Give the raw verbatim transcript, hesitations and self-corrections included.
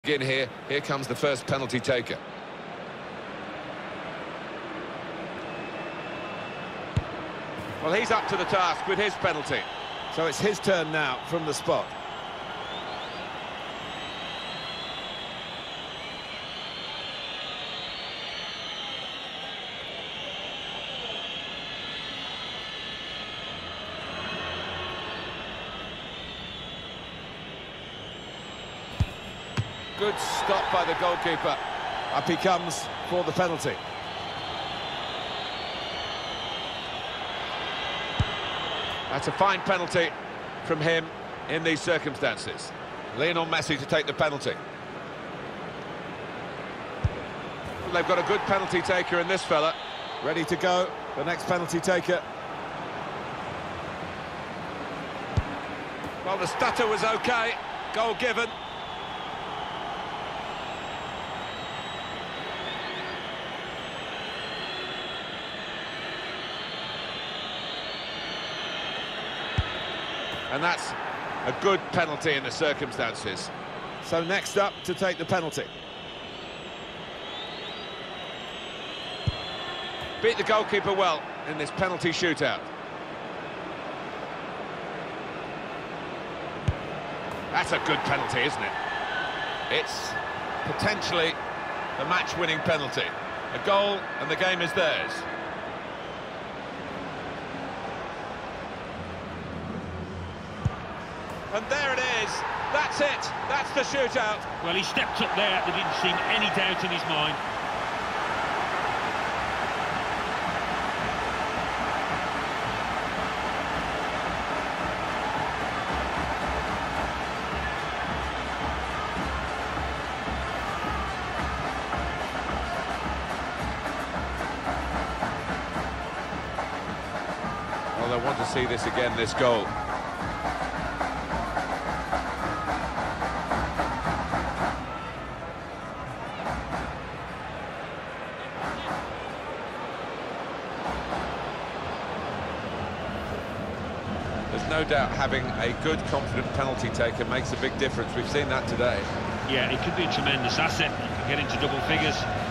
In here, here comes the first penalty taker. Well, he's up to the task with his penalty. So it's his turn now from the spot. Good stop by the goalkeeper. Up he comes for the penalty. That's a fine penalty from him in these circumstances. Lionel Messi to take the penalty. They've got a good penalty taker in this fella. Ready to go, the next penalty taker. Well, the stutter was okay. Goal given. And that's a good penalty in the circumstances. So next up to take the penalty. Beat the goalkeeper well in this penalty shootout. That's a good penalty, isn't it? It's potentially the match-winning penalty. A goal and the game is theirs. And there it is. That's it. That's the shootout. Well, he stepped up there. There didn't seem any doubt in his mind. Well, I want to see this again, this goal. There's no doubt having a good, confident penalty taker makes a big difference. We've seen that today. Yeah, it could be a tremendous asset. You can get into double figures.